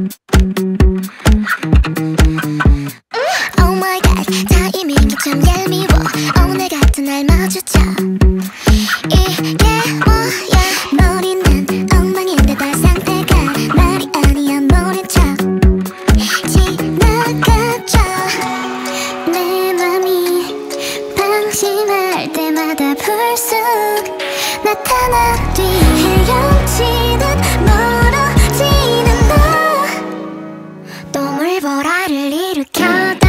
Oh my god, 타이밍이 참 얄미워. 오늘 같은 날 마주쳐. 이게 뭐야? 머리는 엉망인데다 상태가 말이 아니야. 모른 척 지나가죠. 내 맘이 방심할 때마다 불쑥 나타나 뒤 헤엄치듯 멀어지는 너. 동물보라를 일으켜.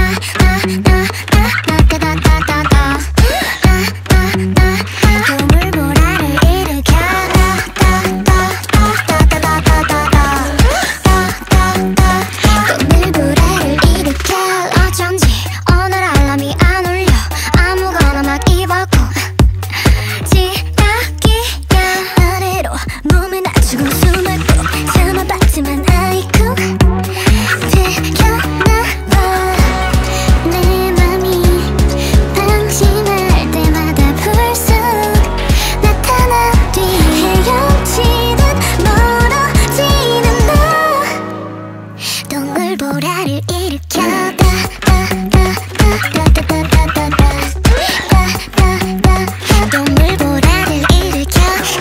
동물보라를 일으켜. 동물보라를 일으켜.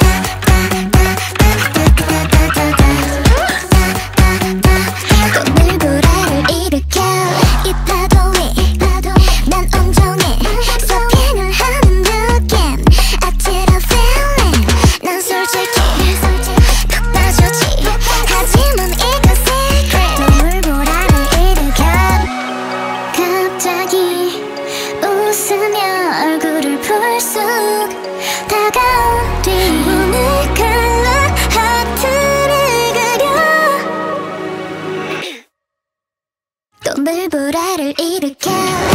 동물보라를 일으켜. 이 파도에 난 온종일 서핑을 하는 느낌. I did a feeling. 난 솔직히 푹 빠졌지. 하지만 이건 secret. 동물보라를 일으켜. 갑자기 웃으며 얼굴을 불쑥 다가온 뒤 문을 갈라 하트를 그려. 동물보라를 일으켜.